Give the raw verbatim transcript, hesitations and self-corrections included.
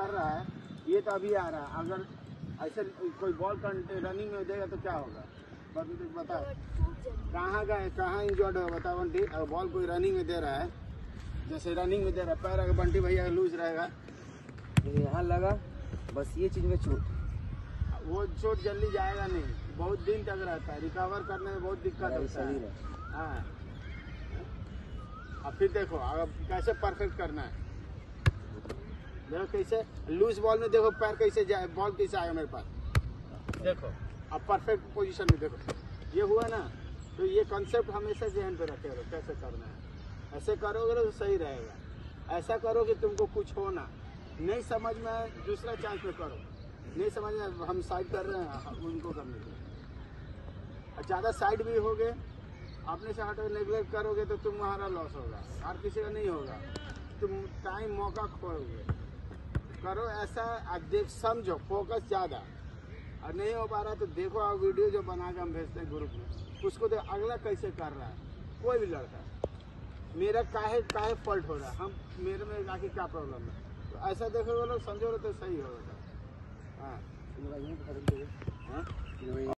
कर रहा है, ये तो अभी आ रहा है। अगर ऐसे कोई बॉल रनिंग में देगा तो क्या होगा बता। कहाँ गए, कहाँ इंजर्ड हो बताओ बंटी। अगर बॉल कोई रनिंग में दे रहा है, जैसे रनिंग में दे रहा है, पैर अगर बंटी भैया लूज रहेगा, यहाँ लगा बस ये चीज में चोट, वो चोट जल्दी जाएगा नहीं, बहुत दिन तक रहता है, रिकवर करने में बहुत दिक्कत होता है। हाँ, अब फिर देखो अगर कैसे परफेक्ट करना है, देखो कैसे लूज बॉल में देखो पैर कैसे जाए, बॉल कैसे आएगा मेरे पास, देखो अब परफेक्ट पोजीशन में देखो ये हुआ ना। तो ये कॉन्सेप्ट हमेशा जहन पे रखेगा कैसे करना है। ऐसे करोगे तो सही रहेगा। ऐसा करो कि तुमको कुछ हो ना, नहीं समझ में दूसरा चांस में करो, नहीं समझ में हम साइड कर रहे हैं उनको करने के लिए। ज़्यादा साइड भी हो गए, अपने से हटो नेगलेक्ट करोगे तो तुम्हारा लॉस होगा, हर किसी का नहीं होगा। तुम टाइम मौका खोओगे। करो ऐसा, देख समझो, फोकस ज़्यादा। और नहीं हो पा रहा तो देखो आप वीडियो जो बना के हम भेजते हैं ग्रुप में, उसको देखो अगला कैसे कर रहा है। कोई भी लड़का मेरा काहे काहे फॉल्ट हो रहा है, हम मेरे में आके क्या प्रॉब्लम है, तो ऐसा देखोगे लोग समझोगे तो सही होगा। हाँ।